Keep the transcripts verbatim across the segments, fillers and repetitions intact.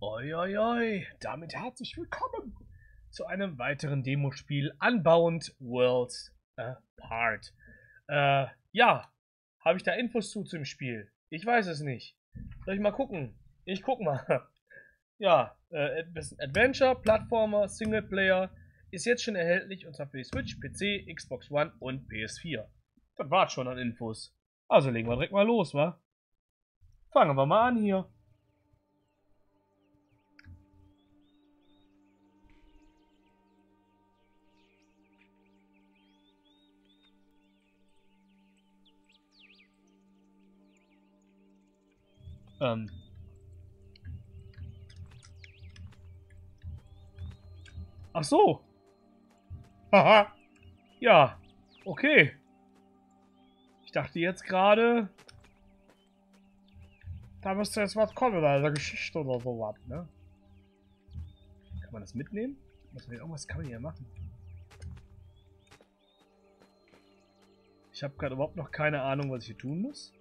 Oi, oi, oi. Damit herzlich willkommen zu einem weiteren Demospiel Unbound Worlds Apart. Äh, ja, habe ich da Infos zu zum Spiel? Ich weiß es nicht. Soll ich mal gucken? Ich guck mal. Ja, äh, Adventure, Plattformer, Singleplayer ist jetzt schon erhältlich und zwar für die Switch, P C, Xbox One und P S vier. Das war's schon an Infos. Also legen wir direkt mal los, wa? Fangen wir mal an hier. Ähm. Ach so. Haha. Ja. Okay. Ich dachte jetzt gerade, da müsste jetzt was kommen in einer Geschichte oder sowas, ne? Kann man das mitnehmen? Muss man irgendwas kann man hier machen? Ich habe gerade überhaupt noch keine Ahnung, was ich hier tun muss.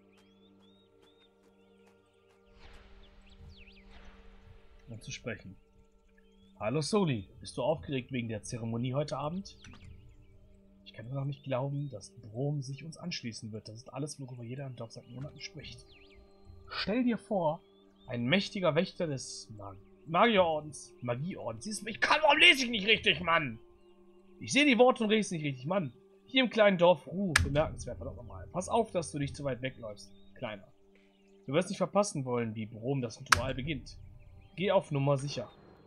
Um zu sprechen. Hallo Soli, bist du aufgeregt wegen der Zeremonie heute Abend? Ich kann nur noch nicht glauben, dass Brom sich uns anschließen wird. Das ist alles, worüber jeder im Dorf seit Monaten spricht. Stell dir vor, ein mächtiger Wächter des Mag Magierordens, Magieordens. Siehst du, ich kann, warum lese ich nicht richtig, Mann? Ich sehe die Worte und lese nicht richtig, Mann. Hier im kleinen Dorf Ruh, bemerkenswert, verdammt nochmal. Pass auf, dass du nicht zu weit wegläufst, Kleiner. Du wirst nicht verpassen wollen, wie Brom das Ritual beginnt. Geh auf Nummer sicher.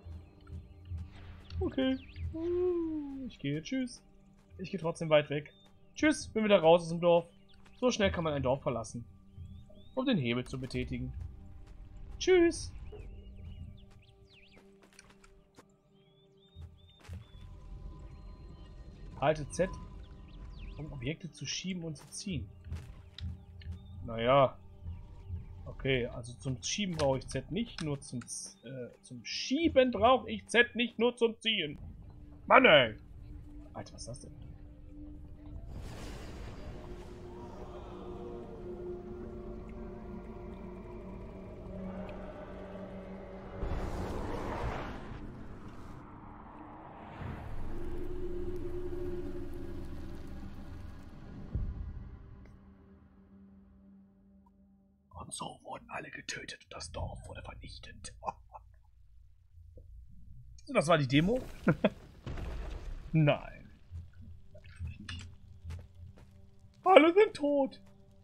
Okay. Ich gehe. Tschüss. Ich gehe trotzdem weit weg. Tschüss, bin wieder raus aus dem Dorf. So schnell kann man ein Dorf verlassen. Um den Hebel zu betätigen. Tschüss. Halte Z, um Objekte zu schieben und zu ziehen. Naja. Okay, also zum Schieben brauche ich Z nicht, nur zum, äh, zum Schieben brauche ich Z nicht, nur zum Ziehen. Mann ey! Alter, was ist das denn? Und so wurden alle getötet und das Dorf wurde vernichtet. So, das war die Demo? Nein. Natürlich nicht. Alle sind tot.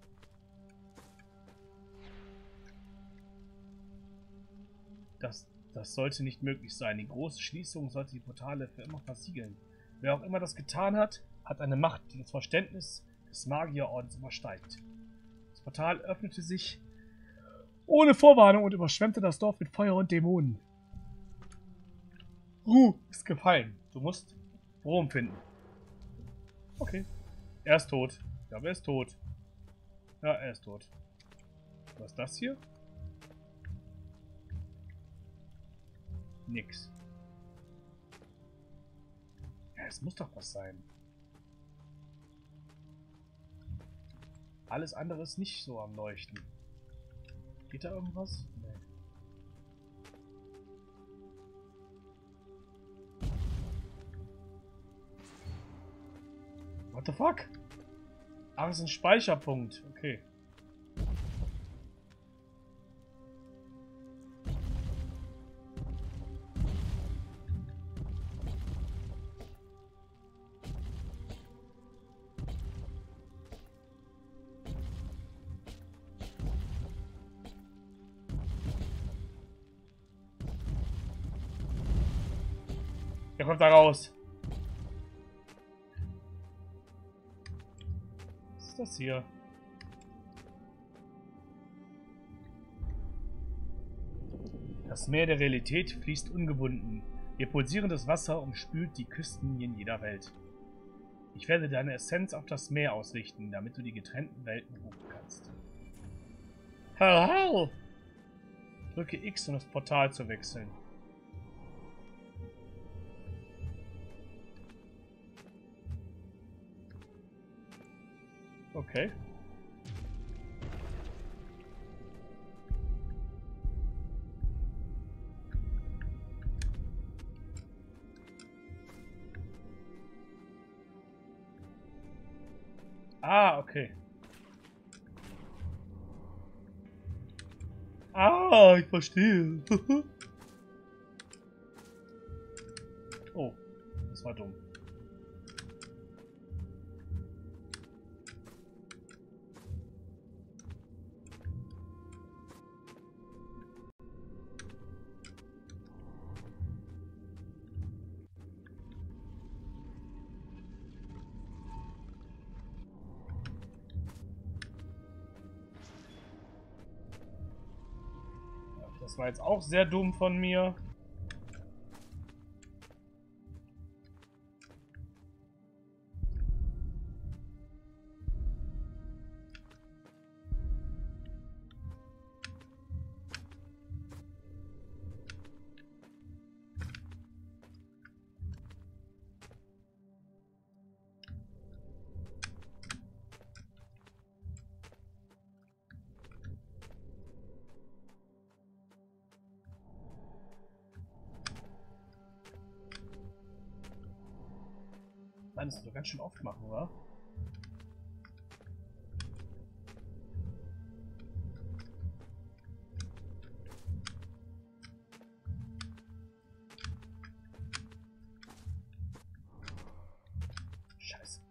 Das, das sollte nicht möglich sein. Die große Schließung sollte die Portale für immer versiegeln. Wer auch immer das getan hat, hat eine Macht, die das Verständnis des Magierordens übersteigt. Das Portal öffnete sich ohne Vorwarnung und überschwemmte das Dorf mit Feuer und Dämonen. Ruh ist gefallen. Du musst Brom finden. Okay. Er ist tot. Ich glaube, er ist tot. Ja, er ist tot. Was ist das hier? Nix. Ja, es muss doch was sein. Alles andere ist nicht so am Leuchten. Geht da irgendwas? Nee. What the fuck? Ach, es ist ein Speicherpunkt. Okay. Der kommt da raus. Was ist das hier? Das Meer der Realität fließt ungebunden. Ihr pulsierendes Wasser umspült die Küstenlinien jeder Welt. Ich werde deine Essenz auf das Meer ausrichten, damit du die getrennten Welten rufen kannst. Hell, hell! Drücke X, um das Portal zu wechseln. Okay. Ah, okay. Ah, ich verstehe. Oh, das war dumm. Das war jetzt auch sehr dumm von mir. Nein, das musst du ganz schön oft machen, oder? Scheiße.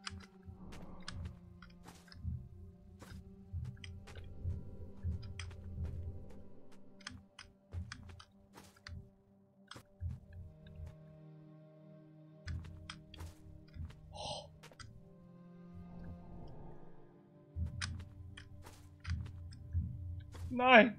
Nein!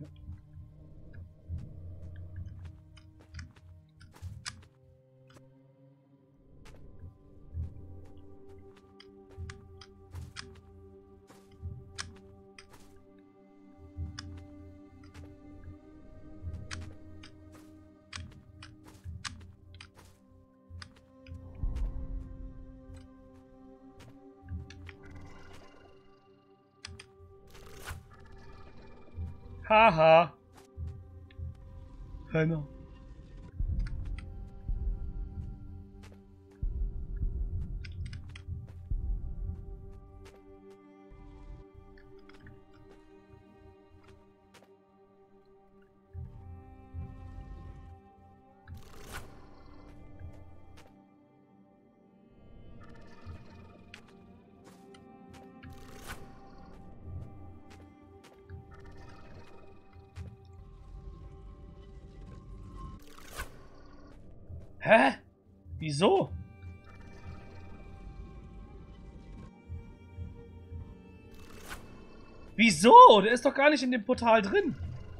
Haha! Keiner. Hä? Wieso? Wieso? Der ist doch gar nicht in dem Portal drin.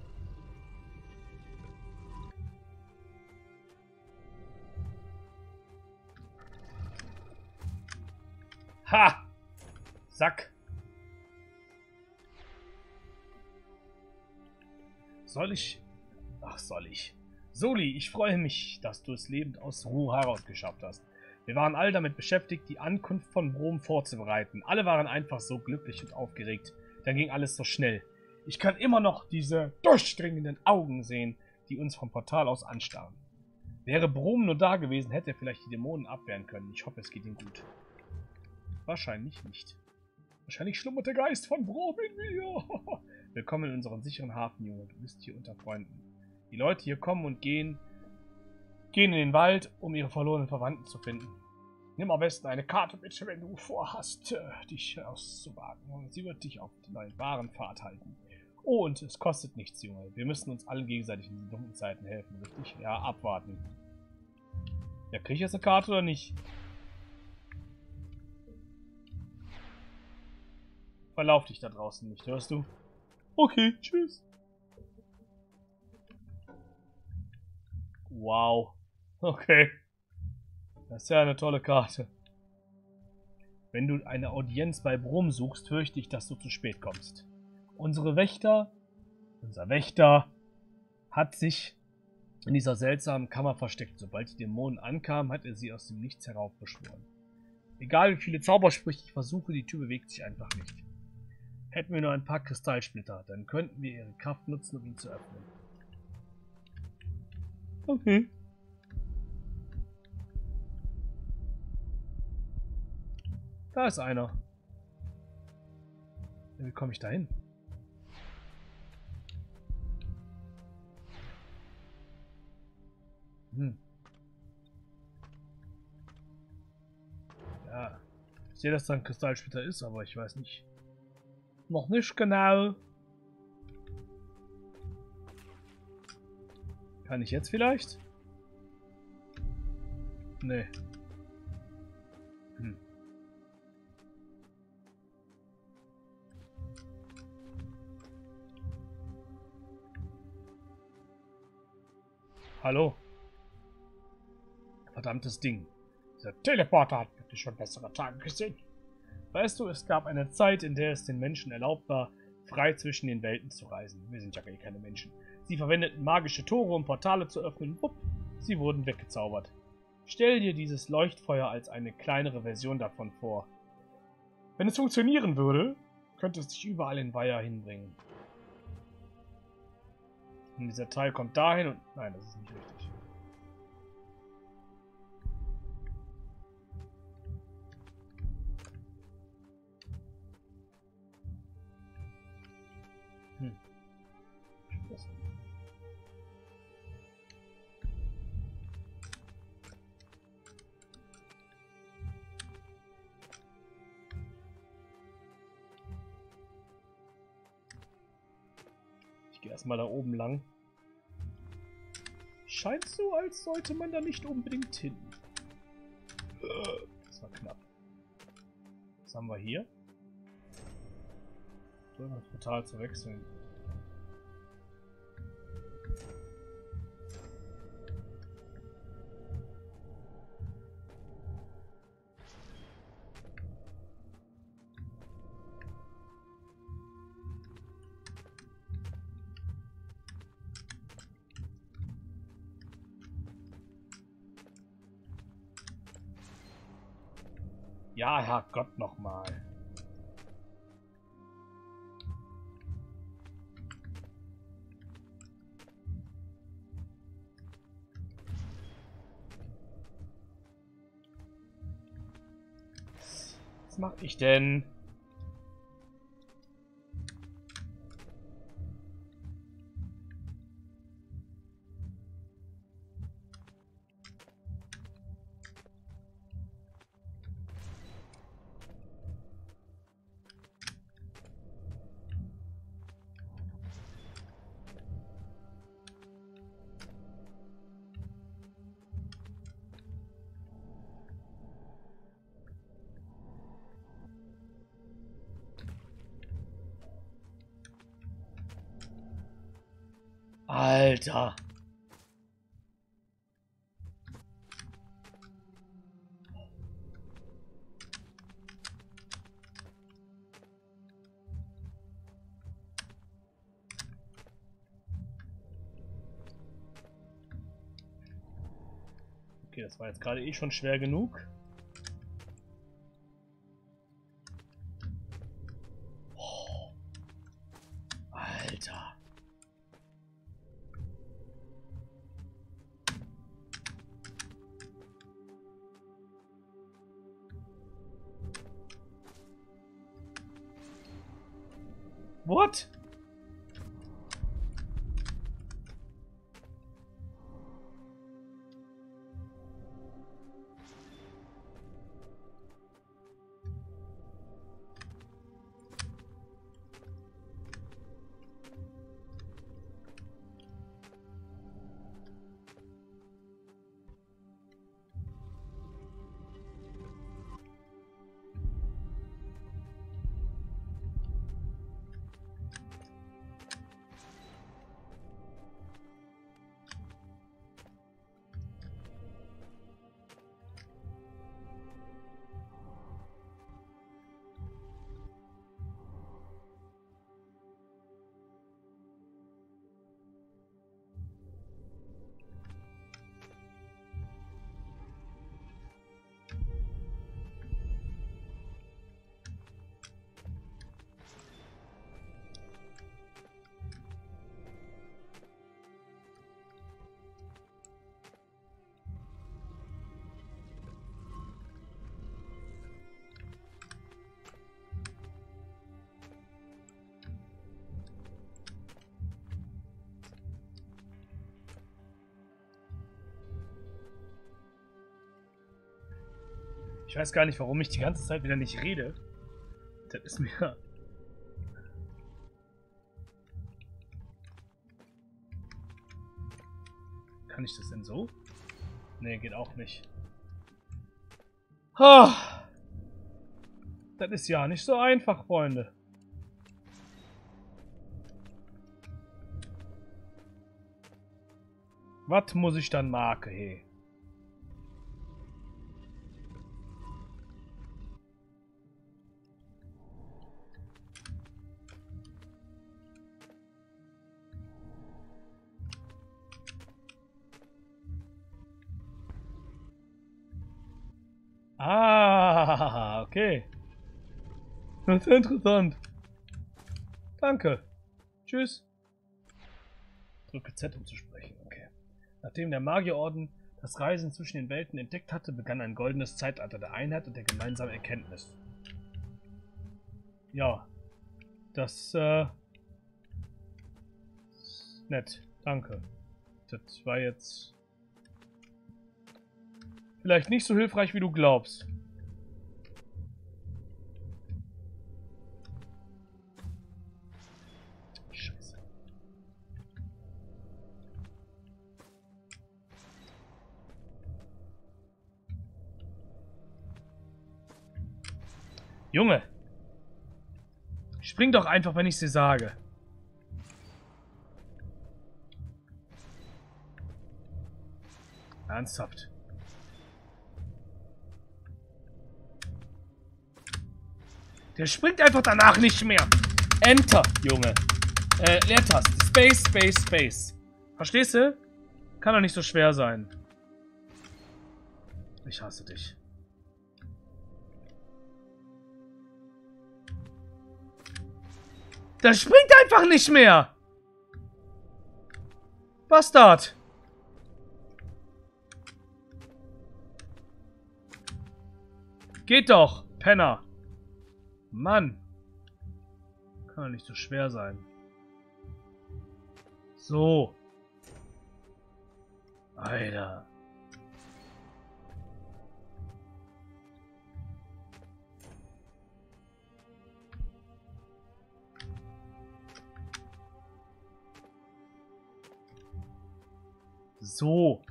Ha! Sack. Soll ich? Ach, soll ich? Soli, ich freue mich, dass du es lebend aus Ruhe herausgeschafft hast. Wir waren alle damit beschäftigt, die Ankunft von Brom vorzubereiten. Alle waren einfach so glücklich und aufgeregt. Dann ging alles so schnell. Ich kann immer noch diese durchdringenden Augen sehen, die uns vom Portal aus anstarren. Wäre Brom nur da gewesen, hätte er vielleicht die Dämonen abwehren können. Ich hoffe, es geht ihm gut. Wahrscheinlich nicht. Wahrscheinlich schlummert der Geist von Brom in mir. Willkommen in unserem sicheren Hafen, Junge. Du bist hier unter Freunden. Die Leute hier kommen und gehen, gehen in den Wald, um ihre verlorenen Verwandten zu finden. Nimm am besten eine Karte mit, wenn du vorhast, dich auszuwagen. Sie wird dich auf die wahren Pfad halten. Oh, und es kostet nichts, Junge. Wir müssen uns allen gegenseitig in diesen dunklen Zeiten helfen, richtig? Ja, abwarten. Ja, krieg ich jetzt eine Karte oder nicht? Verlauf dich da draußen nicht, hörst du? Okay, tschüss. Wow. Okay. Das ist ja eine tolle Karte. Wenn du eine Audienz bei Brom suchst, fürchte ich, dass du zu spät kommst. Unsere Wächter, unser Wächter, hat sich in dieser seltsamen Kammer versteckt. Sobald die Dämonen ankamen, hat er sie aus dem Nichts heraufbeschworen. Egal wie viele Zaubersprüche ich versuche, die Tür bewegt sich einfach nicht. Hätten wir nur ein paar Kristallsplitter, dann könnten wir ihre Kraft nutzen, um ihn zu öffnen. Okay. Da ist einer. Wie komme ich da hin? Hm. Ja. Ich sehe, dass da ein Kristallsplitter ist, aber ich weiß nicht. Noch nicht genau. Kann ich jetzt vielleicht? Nee. Hm. Hallo? Verdammtes Ding. Dieser Teleporter hat wirklich schon bessere Tage gesehen. Weißt du, es gab eine Zeit, in der es den Menschen erlaubt war, frei zwischen den Welten zu reisen. Wir sind ja gar keine Menschen. Sie verwendeten magische Tore, um Portale zu öffnen. Wupp, sie wurden weggezaubert. Stell dir dieses Leuchtfeuer als eine kleinere Version davon vor. Wenn es funktionieren würde, könnte es dich überall in Weiher hinbringen. Und dieser Teil kommt dahin und... Nein, das ist nicht richtig. Hm. Ich gehe erstmal da oben lang. Scheint so, als sollte man da nicht unbedingt hin. Das war knapp. Was haben wir hier? So, das Portal zu wechseln. Ja, Herrgott, nochmal. Was mache ich denn? Alter. Okay, das war jetzt gerade eh schon schwer genug. Oh. Alter. What? Ich weiß gar nicht, warum ich die ganze Zeit wieder nicht rede. Das ist mir... Kann ich das denn so? Nee, geht auch nicht. Ah, das ist ja nicht so einfach, Freunde. Was muss ich dann marke, hey? Ah, okay. Das ist interessant. Danke. Tschüss. Drücke Z, um zu sprechen. Okay. Nachdem der Magierorden das Reisen zwischen den Welten entdeckt hatte, begann ein goldenes Zeitalter der Einheit und der gemeinsamen Erkenntnis. Ja. Das, äh... ist nett. Danke. Das war jetzt... vielleicht nicht so hilfreich, wie du glaubst. Scheiße. Junge! Spring doch einfach, wenn ich sie sage. Ernsthaft. Der springt einfach danach nicht mehr. Enter, Junge. Äh, Leertaste. Space, Space, Space. Verstehst du? Kann doch nicht so schwer sein. Ich hasse dich. Der springt einfach nicht mehr. Bastard. Geht doch, Penner. Mann. Kann doch nicht so schwer sein. So. Alter. So.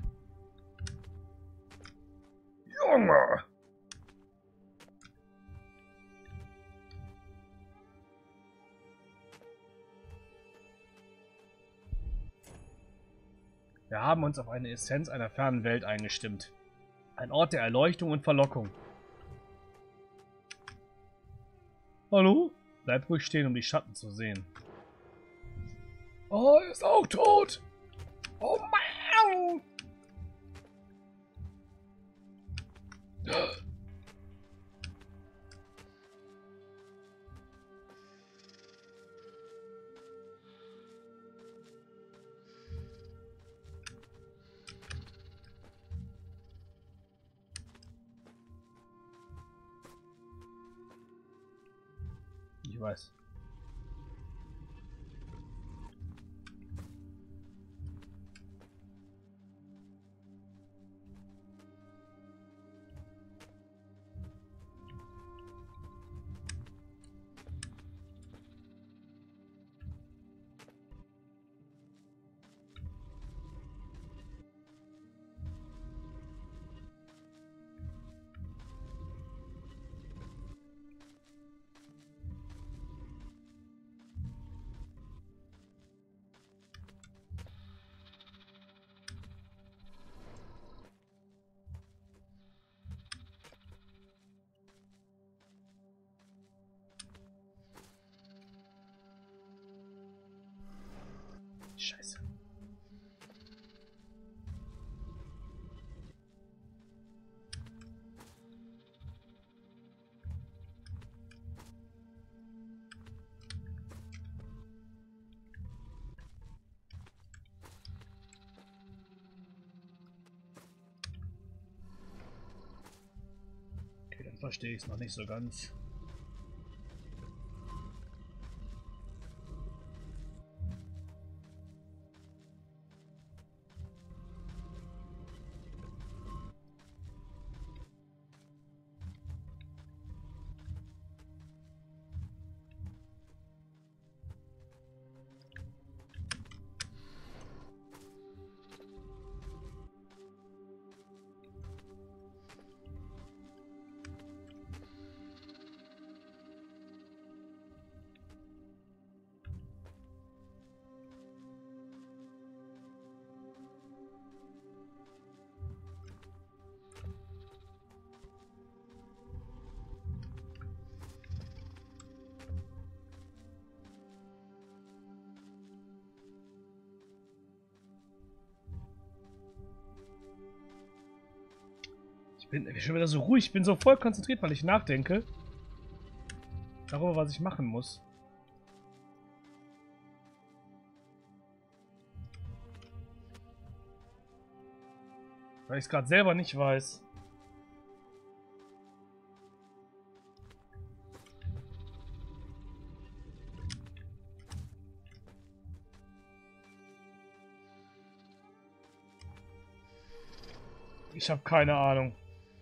Junge. Wir haben uns auf eine Essenz einer fernen Welt eingestimmt. Ein Ort der Erleuchtung und Verlockung. Hallo? Bleib ruhig stehen, um die Schatten zu sehen. Oh, er ist auch tot! Oh Mann! Ich weiß. Scheiße. Okay, dann verstehe ich es noch nicht so ganz. bin schon wieder so ruhig. Ich bin so voll konzentriert, weil ich nachdenke darüber, was ich machen muss. Weil ich es gerade selber nicht weiß. Ich habe keine Ahnung.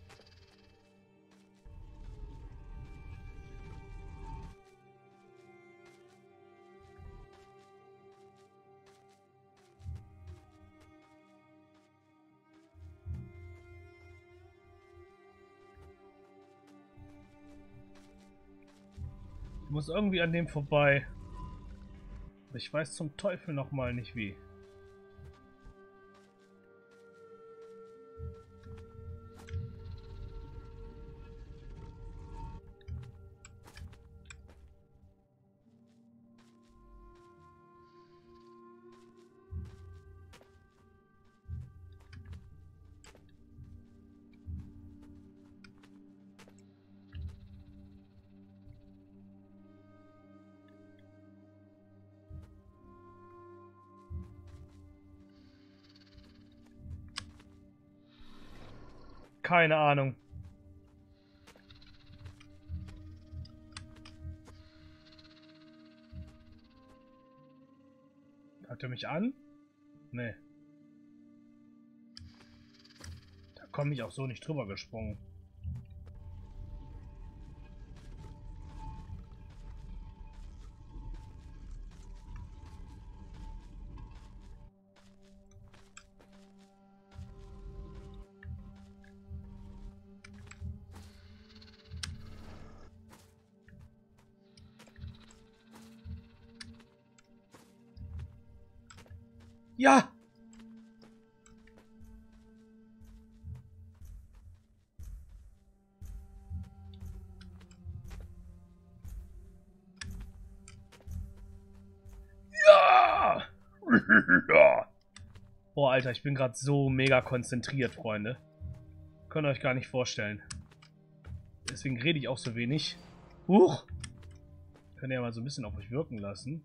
Ich muss irgendwie an dem vorbei. Aber ich weiß zum Teufel noch mal nicht wie. Keine Ahnung. Hat er mich an? Nee. Da komme ich auch so nicht drüber gesprungen. Ja! Ja! Boah, Alter, ich bin gerade so mega konzentriert, Freunde. Könnt ihr euch gar nicht vorstellen. Deswegen rede ich auch so wenig. Huch! Könnt ihr ja mal so ein bisschen auf euch wirken lassen.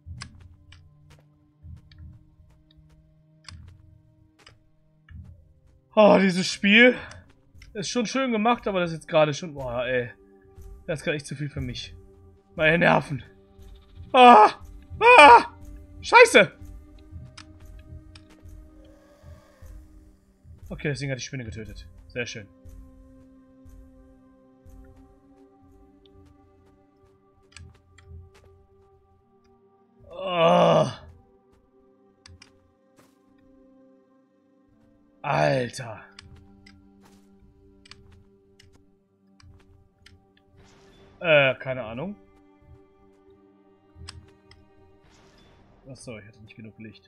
Oh, dieses Spiel ist schon schön gemacht, aber das ist jetzt gerade schon... Boah, ey. Das ist gerade echt zu viel für mich. Meine Nerven. Ah! Ah! Scheiße! Okay, deswegen hat die Spinne getötet. Sehr schön. Oh. Alter. Äh, keine Ahnung. Achso, ich hatte nicht genug Licht.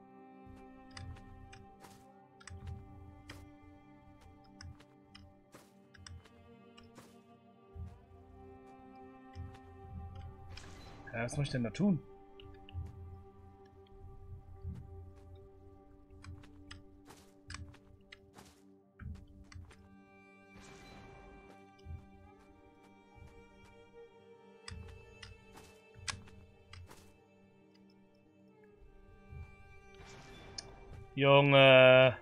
Ja, was muss ich denn da tun? Junge.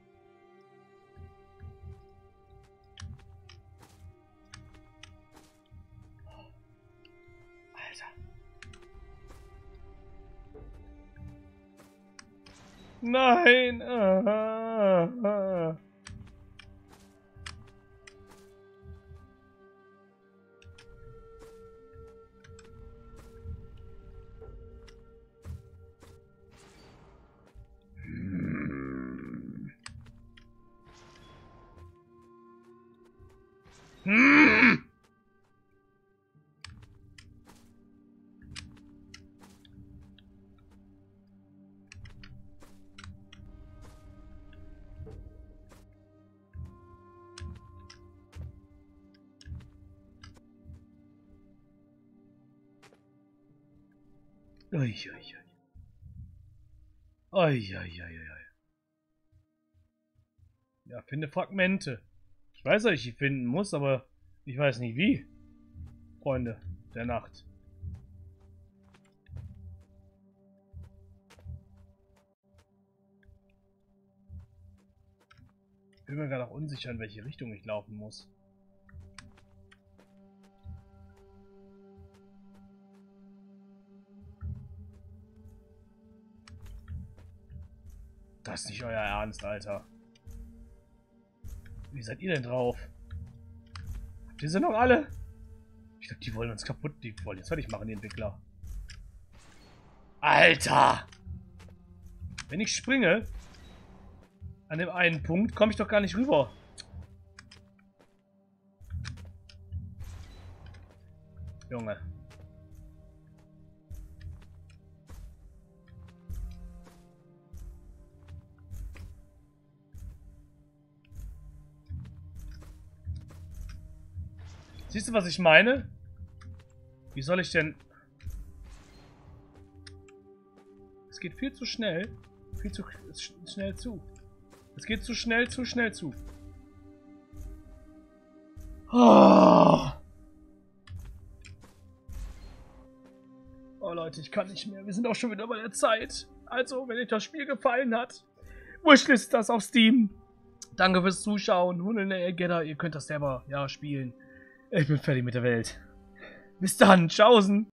Alter. Nein. Ah, ah. Hm. Ui, ui, ui. Ui, ui, ui, ui. Ja, finde Fragmente. Ich weiß, dass ich die finden muss, aber ich weiß nicht wie. Freunde der Nacht. Ich bin mir gerade auch unsicher, in welche Richtung ich laufen muss. Das ist nicht euer Ernst, Alter. Wie seid ihr denn drauf? Habt ihr sie noch alle? Ich glaube, die wollen uns kaputt. Die wollen jetzt fertig machen, die Entwickler. Alter! Wenn ich springe, an dem einen Punkt, komme ich doch gar nicht rüber. Junge. Siehst du, was ich meine? Wie soll ich denn... Es geht viel zu schnell. Viel zu schnell zu. Es geht zu schnell, zu schnell zu. Oh. Oh Leute, ich kann nicht mehr. Wir sind auch schon wieder bei der Zeit. Also, wenn euch das Spiel gefallen hat, wishlist das auf Steam. Danke fürs Zuschauen. Hunde Getter, ihr könnt das selber ja spielen. Ich bin fertig mit der Welt. Bis dann. Tschaußen.